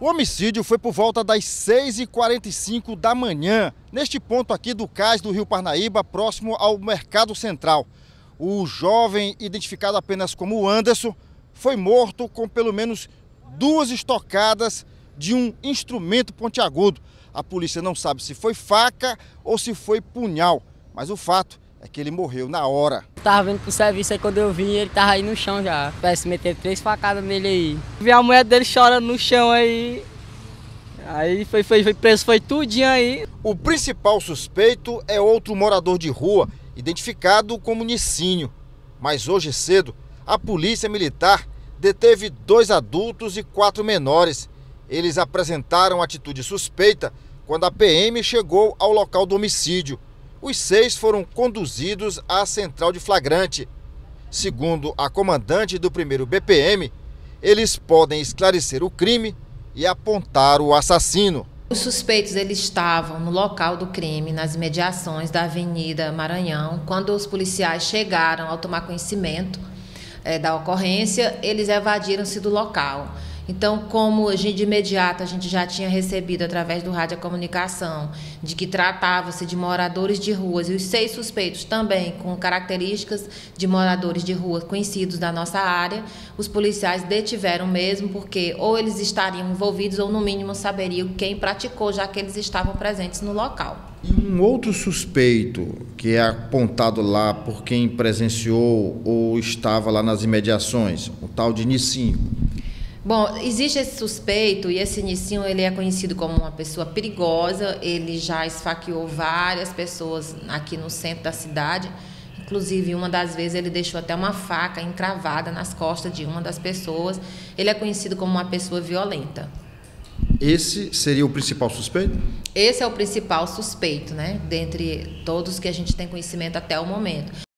O homicídio foi por volta das 6h45 da manhã, neste ponto aqui do cais do Rio Parnaíba, próximo ao Mercado Central. O jovem, identificado apenas como Anderson, foi morto com pelo menos 2 estocadas de um instrumento pontiagudo. A polícia não sabe se foi faca ou se foi punhal, mas o fato é que ele morreu na hora. Tava vindo pro serviço, aí quando eu vim, ele tava aí no chão já. Parece que meteram 3 facadas nele aí. Vi a mulher dele chorando no chão aí. Aí foi preso, foi tudinho aí. O principal suspeito é outro morador de rua, identificado como Nicinho. Mas hoje cedo, a polícia militar deteve 2 adultos e 4 menores. Eles apresentaram atitude suspeita quando a PM chegou ao local do homicídio. Os 6 foram conduzidos à central de flagrante. Segundo a comandante do 1º BPM, eles podem esclarecer o crime e apontar o assassino. Os suspeitos eles estavam no local do crime, nas imediações da Avenida Maranhão. Quando os policiais chegaram ao tomar conhecimento da ocorrência, eles evadiram-se do local. Então, como de imediato a gente já tinha recebido através do rádio a comunicação de que tratava-se de moradores de ruas e os 6 suspeitos também com características de moradores de rua conhecidos da nossa área, os policiais detiveram mesmo porque ou eles estariam envolvidos ou no mínimo saberiam quem praticou, já que eles estavam presentes no local. E um outro suspeito que é apontado lá por quem presenciou ou estava lá nas imediações, o tal de Nicinho. Bom, existe esse suspeito e esse Nicinho, ele é conhecido como uma pessoa perigosa, ele já esfaqueou várias pessoas aqui no centro da cidade, inclusive uma das vezes ele deixou até uma faca encravada nas costas de uma das pessoas, ele é conhecido como uma pessoa violenta. Esse seria o principal suspeito? Esse é o principal suspeito, né, dentre todos que a gente tem conhecimento até o momento.